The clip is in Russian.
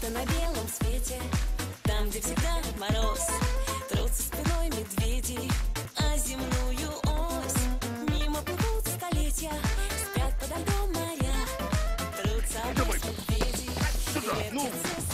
Где-то на белом свете, там, где всегда мороз, трутся спиной медведи о земную ось. Мимо плывут столетия, спят подо льдом моря, трутся об ось медведи. Сюда, ну! Птицы